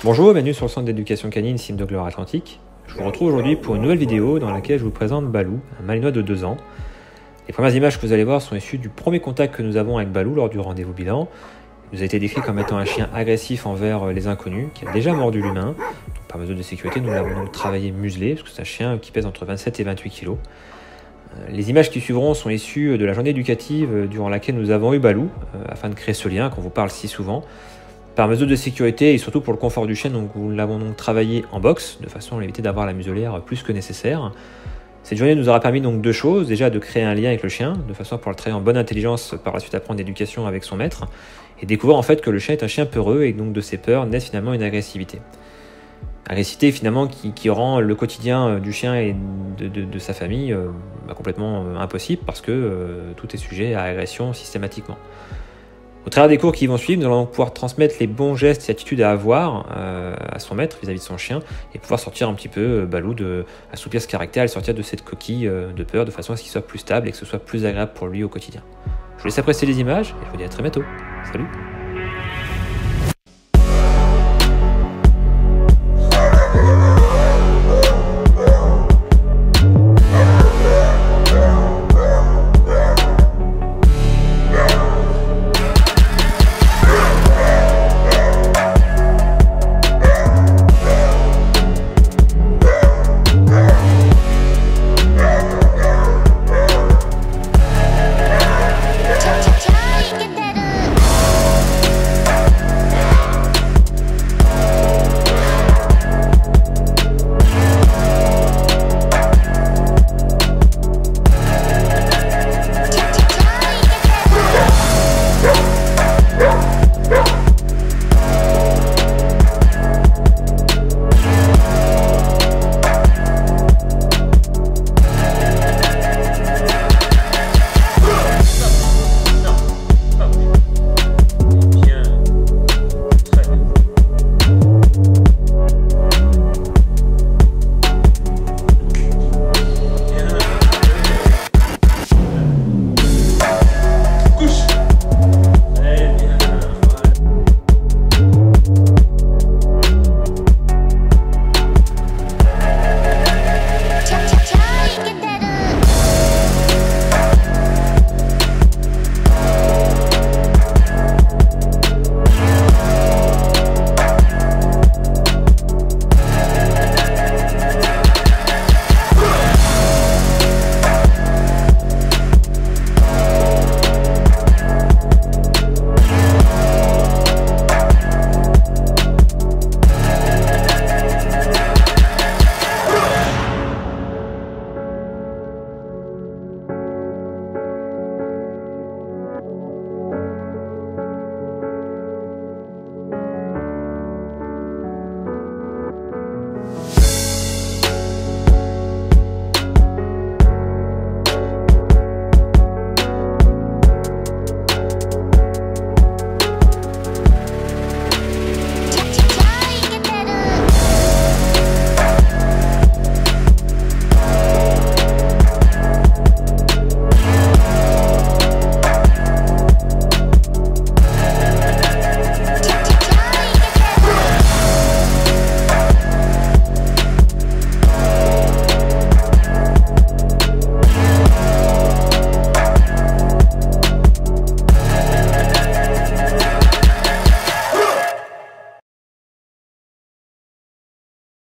Bonjour, bienvenue sur le centre d'éducation canine Cime de Gloire Atlantique. Je vous retrouve aujourd'hui pour une nouvelle vidéo dans laquelle je vous présente Balou, un malinois de 2 ans. Les premières images que vous allez voir sont issues du premier contact que nous avons avec Balou lors du rendez-vous bilan. Il nous a été décrit comme étant un chien agressif envers les inconnus, qui a déjà mordu l'humain. Par mesure de sécurité, nous l'avons donc travaillé muselé, parce que c'est un chien qui pèse entre 27 et 28 kg. Les images qui suivront sont issues de la journée éducative durant laquelle nous avons eu Balou, afin de créer ce lien qu'on vous parle si souvent. Par mesure de sécurité et surtout pour le confort du chien, nous l'avons donc travaillé en boxe, de façon à éviter d'avoir la muselière plus que nécessaire. Cette journée nous aura permis donc 2 choses. Déjà de créer un lien avec le chien, de façon à pouvoir le travailler en bonne intelligence, par la suite apprendre l'éducation avec son maître, et découvrir en fait que le chien est un chien peureux et donc de ses peurs naissent finalement une agressivité. Agressivité finalement qui rend le quotidien du chien et de sa famille complètement impossible parce que tout est sujet à agression systématiquement. Au travers des cours qui vont suivre, nous allons pouvoir transmettre les bons gestes et attitudes à avoir à son maître vis-à-vis de son chien et pouvoir sortir un petit peu Balou, assouplir ce caractère et sortir de cette coquille de peur de façon à ce qu'il soit plus stable et que ce soit plus agréable pour lui au quotidien. Je vous laisse apprécier les images et je vous dis à très bientôt. Salut!